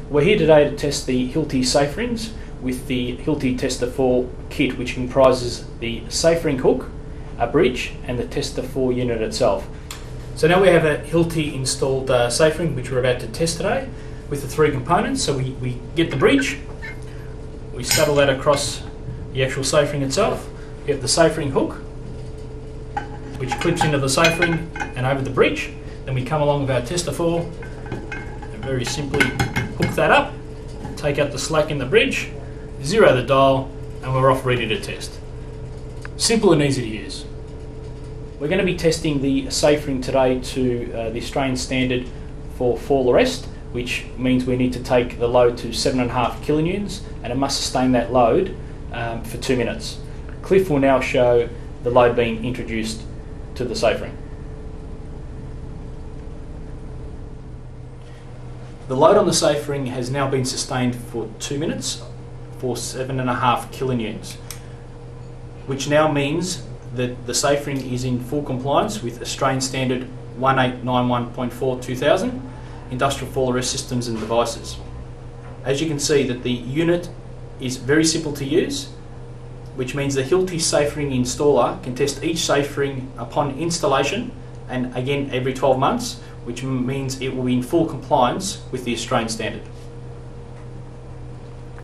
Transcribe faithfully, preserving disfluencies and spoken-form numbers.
We're here today to test the Hilti safe rings with the Hilti Tester four kit, which comprises the safe ring hook, a bridge and the Tester four unit itself. So now we have a Hilti installed uh, safe ring which we're about to test today with the three components. So we, we get the bridge, we scuttle that across the actual safe ring itself. We have the safe ring hook which clips into the safe ring and over the bridge. Then we come along with our Tester four and very simply hook that up, take out the slack in the bridge, zero the dial, and we're off ready to test. Simple and easy to use. We're going to be testing the safe ring today to uh, the Australian standard for fall arrest, which means we need to take the load to seven and a half kilonewtons, and it must sustain that load um, for two minutes. Cliff will now show the load being introduced to the safe ring. The load on the safe ring has now been sustained for two minutes for seven and a half kilonewtons, which now means that the safe ring is in full compliance with Australian standard one eight nine one point four two thousand industrial fall arrest systems and devices. As you can see, that the unit is very simple to use, which means the Hilti safe ring installer can test each safe ring upon installation and again every twelve months, which means it will be in full compliance with the Australian standard.